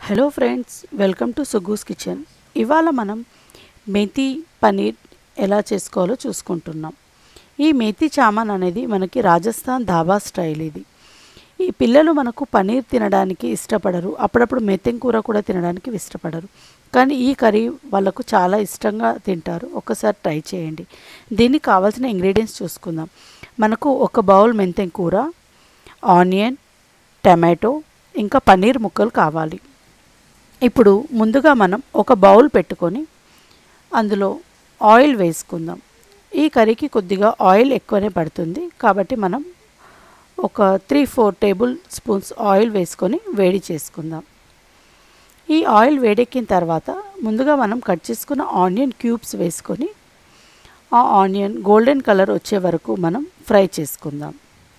Hello friends, welcome to Sugu's kitchen. ఇవాళ మనం మేథీ పనీర్ ఎలా చేసుకోవాలో చూసుకుంటున్నాం. ఈ మేథీ చామన్ అనేది మనకి రాజస్థాన్ ధాబా స్టైల్. ఈ పిల్లలు మనకు పనీర్ తినడానికి ఇష్టపడరు, అప్పుడప్పుడు మెత్తెం కూర కూడా తినడానికి ఇష్టపడరు. కానీ ఈ కర్రీ వాళ్ళకు చాలా ఇష్టంగా తింటారు. ఒకసారి ట్రై చేయండి. దీనికి కావాల్సిన ఇంగ్రీడియంట్స్ చూసుకుందాం. మనకు ఒక బౌల్ మెంతెం కూర, ఆనియన్, టమాటో, ఇంకా పన్నీర్ ముక్కలు కావాలి. ఇప్పుడు ముందుగా మనం ఒక బౌల్ పెట్టుకొని అందులో ఆయిల్ వేసుకుందాం. ఈ కర్రీకి కొద్దిగా ఆయిల్ ఎక్కువనే పడుతుంది, కాబట్టి మనం ఒక 3-4 టేబుల్ స్పూన్స్ ఆయిల్ వేసుకొని వేడి చేసుకుందాం. ఈ ఆయిల్ వేడెక్కిన తర్వాత ముందుగా మనం కట్ చేసుకున్న ఆనియన్ క్యూబ్స్ వేసుకొని ఆ ఆనియన్ గోల్డెన్ కలర్ వచ్చే వరకు మనం ఫ్రై చేసుకుందాం.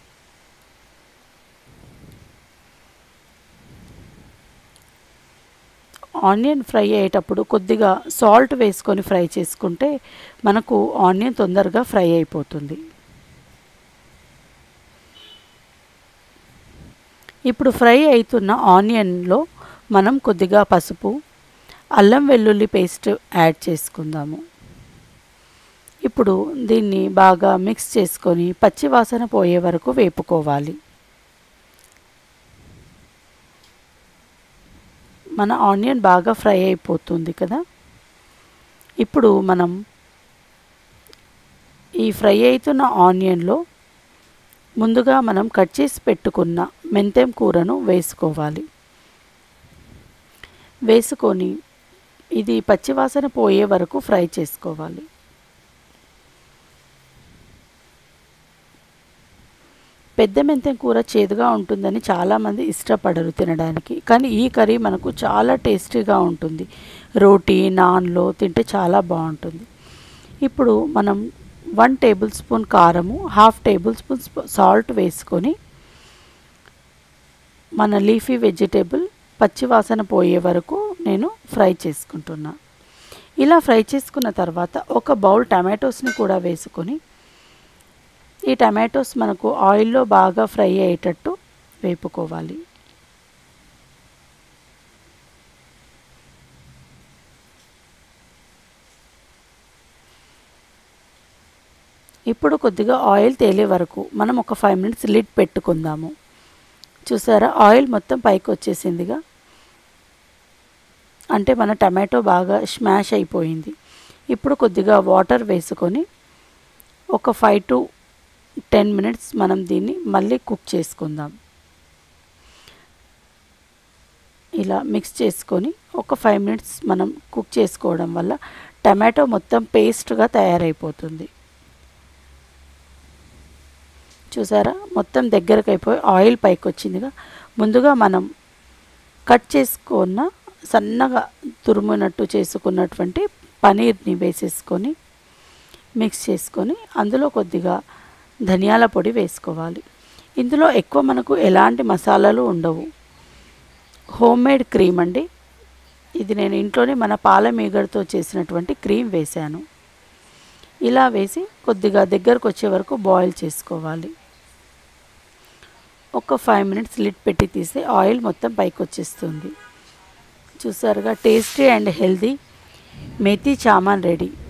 ఆనియన్ ఫ్రై అయ్యేటప్పుడు కొద్దిగా సాల్ట్ వేసుకొని ఫ్రై చేసుకుంటే మనకు ఆనియన్ తొందరగా ఫ్రై అయిపోతుంది. ఇప్పుడు ఫ్రై అవుతున్న ఆనియన్లో మనం కొద్దిగా పసుపు, అల్లం వెల్లుల్లి పేస్ట్ యాడ్ చేసుకుందాము. ఇప్పుడు దీన్ని బాగా మిక్స్ చేసుకొని పచ్చి వాసన పోయే వరకు వేపుకోవాలి. మన ఆనియన్ బాగా ఫ్రై అయిపోతుంది కదా. ఇప్పుడు మనం ఈ ఫ్రై అవుతున్న ఆనియన్లో ముందుగా మనం కట్ చేసి పెట్టుకున్న మెంతెం కూరను వేసుకోవాలి. వేసుకొని ఇది పచ్చివాసన పోయే వరకు ఫ్రై చేసుకోవాలి. పెద్ద మెంతెం కూర చేదుగా ఉంటుందని చాలామంది ఇష్టపడరు తినడానికి, కానీ ఈ కర్రీ మనకు చాలా టేస్టీగా ఉంటుంది. రోటీ, నాన్లో తింటే చాలా బాగుంటుంది. ఇప్పుడు మనం 1 టేబుల్ స్పూన్ కారము, 1/2 టేబుల్ స్పూన్ సాల్ట్ వేసుకొని మన లీఫీ వెజిటేబుల్ పచ్చివాసన పోయే వరకు నేను ఫ్రై చేసుకుంటున్నా. ఇలా ఫ్రై చేసుకున్న తర్వాత ఒక బౌల్ టమాటోస్ని కూడా వేసుకొని ఈ టమాటోస్ మనకు ఆయిల్లో బాగా ఫ్రై అయ్యేటట్టు వేపుకోవాలి. ఇప్పుడు కొద్దిగా ఆయిల్ తేలే వరకు మనం ఒక 5 మినిట్స్ లిడ్ పెట్టుకుందాము. చూసారా, ఆయిల్ మొత్తం పైకి వచ్చేసిందిగా, అంటే మన టమాటో బాగా స్మాష్ అయిపోయింది. ఇప్పుడు కొద్దిగా వాటర్ వేసుకొని ఒక 5 to 10 మినిట్స్ మనం దీన్ని మళ్ళీ కుక్ చేసుకుందాం. ఇలా మిక్స్ చేసుకొని ఒక 5 మినిట్స్ మనం కుక్ చేసుకోవడం వల్ల టమాటో మొత్తం పేస్ట్గా తయారైపోతుంది. చూసారా, మొత్తం దగ్గరకు అయిపోయి ఆయిల్ పైకి వచ్చిందిగా. ముందుగా మనం కట్ చేసుకున్న సన్నగా తురుమునట్టు చేసుకున్నటువంటి పనీర్ని వేసేసుకొని మిక్స్ చేసుకొని అందులో కొద్దిగా ధనియాల పొడి వేసుకోవాలి. ఇందులో ఎక్కువ మనకు ఎలాంటి మసాలాలు ఉండవు. హోమ్మేడ్ క్రీమ్ అండి ఇది. నేను ఇంట్లోనే మన పాల మీగడతో చేసినటువంటి క్రీమ్ వేశాను. ఇలా వేసి కొద్దిగా దగ్గరకు వచ్చే వరకు బాయిల్ చేసుకోవాలి. ఒక 5 మినిట్స్ లిడ్ పెట్టి తీస్తే ఆయిల్ మొత్తం పైకి వచ్చేస్తుంది. చూసారుగా, tasty and healthy methi chaman ready.